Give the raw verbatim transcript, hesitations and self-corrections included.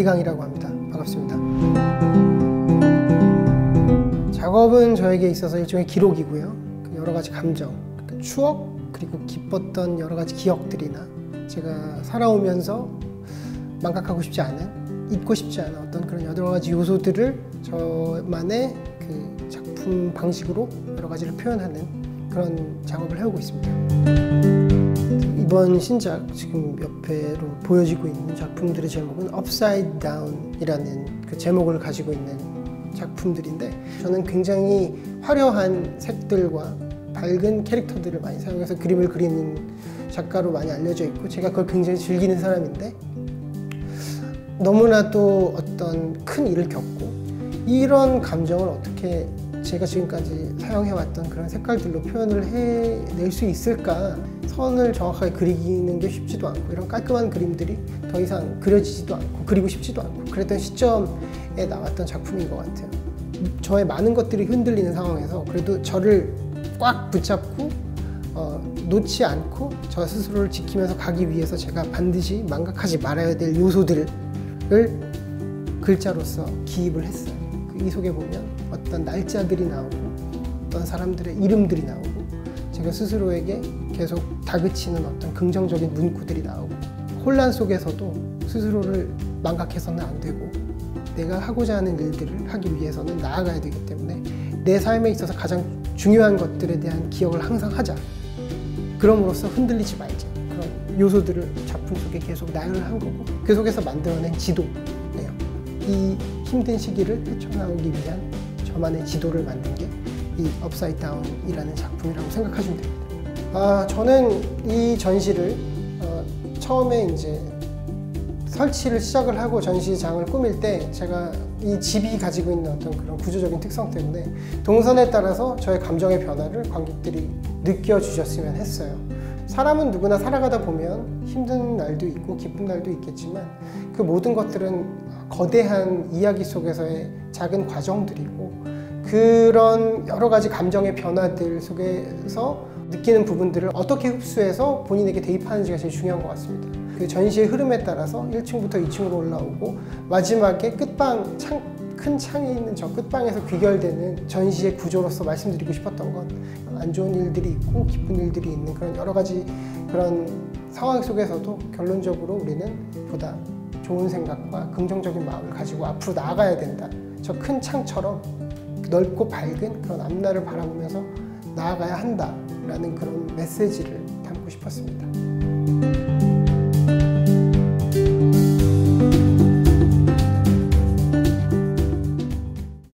이대강이라고 합니다. 반갑습니다. 작업은 저에게 있어서 일종의 기록이고요. 여러 가지 감정, 추억, 그리고 기뻤던 여러 가지 기억들이나 제가 살아오면서 망각하고 싶지 않은, 잊고 싶지 않은 어떤 그런 여러 가지 요소들을 저만의 그 작품 방식으로 여러 가지를 표현하는 그런 작업을 해오고 있습니다. 이번 신작, 지금 옆에로 보여지고 있는 작품들의 제목은 Upside Down 이라는 그 제목을 가지고 있는 작품들인데, 저는 굉장히 화려한 색들과 밝은 캐릭터들을 많이 사용해서 그림을 그리는 작가로 많이 알려져 있고, 제가 그걸 굉장히 즐기는 사람인데, 너무나도 어떤 큰 일을 겪고 이런 감정을 어떻게 제가 지금까지 사용해왔던 그런 색깔들로 표현을 해낼 수 있을까, 선을 정확하게 그리는 게 쉽지도 않고, 이런 깔끔한 그림들이 더 이상 그려지지도 않고 그리고 싶지도 않고 그랬던 시점에 나왔던 작품인 것 같아요. 저의 많은 것들이 흔들리는 상황에서 그래도 저를 꽉 붙잡고 어, 놓지 않고 저 스스로를 지키면서 가기 위해서 제가 반드시 망각하지 말아야 될 요소들을 글자로서 기입을 했어요. 이 속에 보면 어떤 날짜들이 나오고 어떤 사람들의 이름들이 나오고 제가 스스로에게 계속 다그치는 어떤 긍정적인 문구들이 나오고, 혼란 속에서도 스스로를 망각해서는 안 되고 내가 하고자 하는 일들을 하기 위해서는 나아가야 되기 때문에 내 삶에 있어서 가장 중요한 것들에 대한 기억을 항상 하자. 그럼으로써 흔들리지 말자. 그런 요소들을 작품 속에 계속 나열을 한 거고, 그 속에서 만들어낸 지도예요. 이 힘든 시기를 헤쳐나오기 위한 저만의 지도를 만든 게 이 업사이드 다운이라는 작품이라고 생각하시면 됩니다. 아, 저는 이 전시를 어, 처음에 이제 설치를 시작을 하고 전시장을 꾸밀 때 제가 이 집이 가지고 있는 어떤 그런 구조적인 특성 때문에 동선에 따라서 저의 감정의 변화를 관객들이 느껴주셨으면 했어요. 사람은 누구나 살아가다 보면 힘든 날도 있고 기쁜 날도 있겠지만 그 모든 것들은 거대한 이야기 속에서의 작은 과정들이고, 그런 여러 가지 감정의 변화들 속에서 느끼는 부분들을 어떻게 흡수해서 본인에게 대입하는지가 제일 중요한 것 같습니다. 그 전시의 흐름에 따라서 일 층부터 이 층으로 올라오고 마지막에 끝방, 창, 큰 창에 있는 저 끝방에서 귀결되는 전시의 구조로서 말씀드리고 싶었던 건, 안 좋은 일들이 있고 기쁜 일들이 있는 그런 여러 가지 그런 상황 속에서도 결론적으로 우리는 보다 좋은 생각과 긍정적인 마음을 가지고 앞으로 나아가야 된다. 저 큰 창처럼 넓고 밝은 그런 앞날을 바라보면서 나아가야 한다라는 그런 메시지를 담고 싶었습니다.